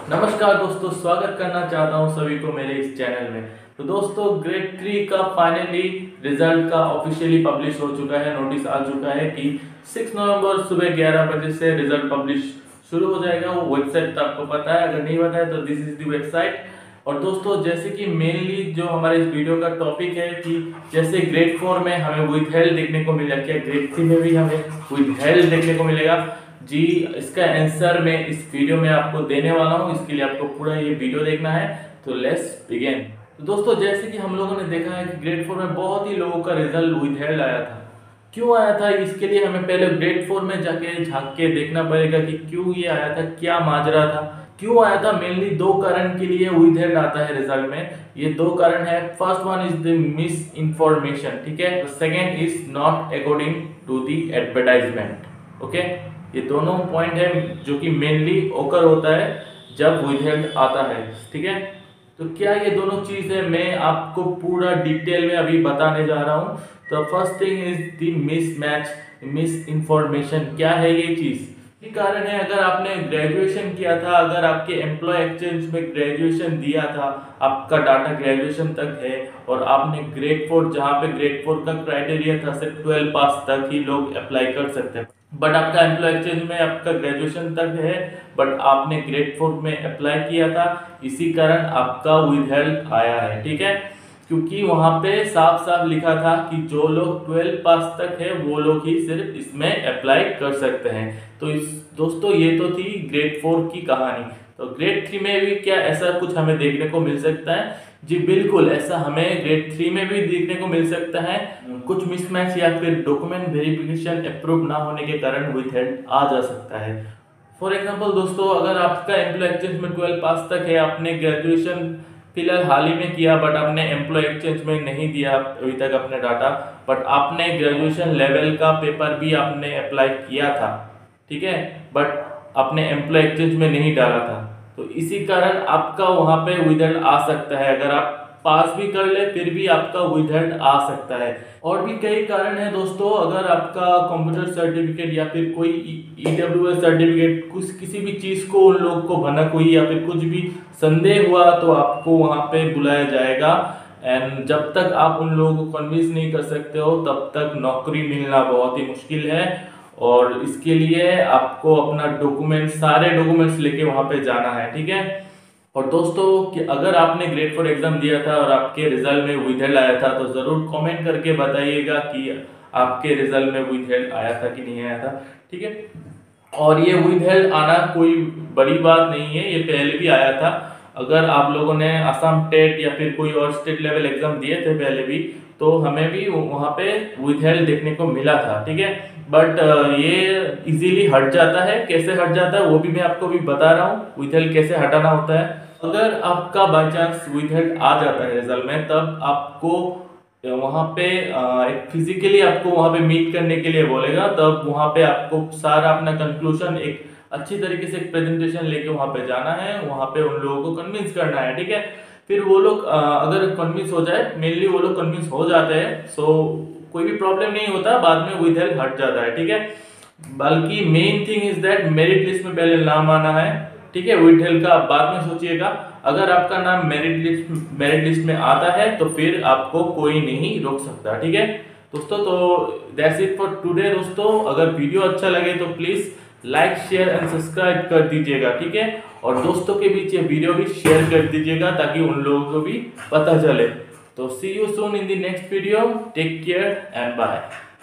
नमस्कार दोस्तों, स्वागत करना चाहता हूं सभी को मेरे इस चैनल में। तो दोस्तों, ग्रेड 3 का फाइनली रिजल्ट का ऑफिशियली पब्लिश हो चुका है। नोटिस आ चुका है कि 6 नवंबर सुबह 11 बजे से रिजल्ट पब्लिश शुरू हो जाएगा। वो वेबसाइट तो आपको पता है, अगर नहीं पता है तो दिस इज द वेबसाइट। और दोस्तों, जैसे कि मेनली जो हमारे इस वीडियो का टॉपिक है कि जैसे ग्रेड 4 में हमें विथहेल्ड देखने को मिला, क्या ग्रेड 3 में भी हमें विथहेल्ड देखने को मिलेगा? जी, इसका आंसर मैं इस वीडियो में आपको देने वाला हूं। इसके लिए आपको पूरा ये वीडियो देखना है। तो लेट्स बिगिन। तो दोस्तों, जैसे कि हम लोगों ने देखा है कि ग्रेड 4 में बहुत ही लोगों का रिजल्ट विथहेल्ड आया था। क्यों आया था, इसके लिए हमें पहले ग्रेड 4 में जाके झांक के देखना पड़ेगा कि क्यों ये आया था, क्या माजरा था, क्यों आया था। मेनली दो कारण के लिए विथहेल्ड आता है रिजल्ट में। ये दो कारण है। First one is the miss information, ठीक है। Second is not according to the advertisement. Okay, ये दोनों पॉइंट है जो कि मेनली ओकर होता है जब विथहेल्ड आता है, ठीक है। तो क्या ये दोनों चीज है, मैं आपको पूरा डिटेल में अभी बताने जा रहा हूं। तो first thing is the mismatch, miss information. क्या है ये चीज? ये कारण है, अगर आपने ग्रेजुएशन किया था, अगर आपके एम्प्लॉय एक्सचेंज में ग्रेजुएशन दिया था, आपका डाटा ग्रेजुएशन तक है और आपने ग्रेड 4, जहाँ पे ग्रेड 4 का क्राइटेरिया था सिर्फ 12 पास तक ही लोग अप्लाई कर सकते हैं, बट आपका एम्प्लॉय एक्सचेंज में आपका ग्रेजुएशन तक है, बट आपने ग्रेड 4 में अप्लाई किया था, इसी कारण आपका विथहेल्ड आया है, ठीक है। क्योंकि वहां पे साफ साफ लिखा था कि जो लोग 12 पास तक है वो लोग ही सिर्फ इसमें अप्लाई कर सकते हैं। तो इस दोस्तों, ये तो थी ग्रेड 4 की कहानी। तो ग्रेड 3 में भी क्या ऐसा कुछ हमें देखने को मिल सकता है? जी बिल्कुल, ऐसा हमें ग्रेड 3 में भी देखने को मिल सकता है। कुछ मिसमैच या फिर डॉक्यूमेंट वेरिफिकेशन अप्रूव ना होने के कारण विथहेल्ड आ जा सकता है। फॉर एग्जांपल दोस्तों, अगर आपका एम्प्लॉय एक्सचेंज में 12 पास तक है, आपने ग्रेजुएशन फिलहाल हाल ही में किया, बट आपने एम्प्लॉय एक्सचेंज में नहीं दिया अभी तक अपने डाटा, बट आपने ग्रेजुएशन लेवल का पेपर भी आपने अप्लाई किया था, ठीक है, बट आपने एम्प्लॉय एक्सचेंज में नहीं डाला था, तो इसी कारण आपका वहां पे विथहेल्ड आ सकता है। अगर आप पास भी कर ले फिर भी आपका विथहेल्ड आ सकता है। और भी कई कारण है दोस्तों। अगर आपका कंप्यूटर सर्टिफिकेट या फिर कोई ईडब्ल्यूएस सर्टिफिकेट, कुछ किसी भी चीज को उन लोगों को भनक हुई या फिर कुछ भी संदेह हुआ तो आपको वहां पे बुलाया जाएगा। एंड जब तक आप उन लोगों को कन्विंस नहीं कर सकते हो तब तक नौकरी मिलना बहुत ही मुश्किल है। और इसके लिए आपको अपना डॉक्यूमेंट, सारे डॉक्यूमेंट्स लेके वहां पे जाना है, ठीक है। और दोस्तों, कि अगर आपने ग्रेड 4 एग्जाम दिया था और आपके रिजल्ट में विथहेल्ड आया था तो जरूर कमेंट करके बताइएगा कि आपके रिजल्ट में विथहेल्ड आया था कि नहीं आया था, ठीक है। और ये विथहेल्ड आना कोई बड़ी बात नहीं है, ये पहले भी आया था। अगर आप लोगों ने असम टेट या फिर कोई और स्टेट लेवल एग्जाम दिए थे पहले भी, तो हमें भी वहाँ पे विथहेल्ड देखने को मिला था, ठीक है। बट ये इजीली हट जाता है। कैसे हट जाता है वो भी मैं आपको भी बता रहा हूँ, विथहेल्ड कैसे हटाना होता है। अगर आपका बाय चांस विथहेल्ड आ जाता है रिजल्ट में, तब आपको वहाँ पे एक फिजिकली आपको वहाँ पे मीट करने के लिए बोलेगा। तब वहाँ पे आपको सारा अपना कंक्लूजन एक अच्छी तरीके से एक प्रेजेंटेशन लेके वहाँ पे जाना है, वहाँ पे उन लोगों को कन्विंस करना है, ठीक है। फिर वो लोग अगर कन्विंस हो जाए, मेनली वो लोग कन्विंस हो जाते हैं, सो कोई भी प्रॉब्लम नहीं होता, बाद में विथहेल्ड हट जाता है, ठीक है। बल्कि main thing is that merit list में पहले नाम आना है, ठीक है। विथहेल्ड का बाद में सोचिएगा। अगर आपका नाम मेरिट लिस्ट में आता है तो फिर आपको कोई नहीं रोक सकता, ठीक है दोस्तों। तो दैट्स इट फॉर टुडे दोस्तों। अगर वीडियो अच्छा लगे तो please like, share and subscribe कर दीजिएगा, ठीक है। और दोस्तों के बीच ये वीडियो भी शेयर कर दीजिएगा ताकि उन लोगों को भी पता चले। तो see you soon in the next video. Take care and bye.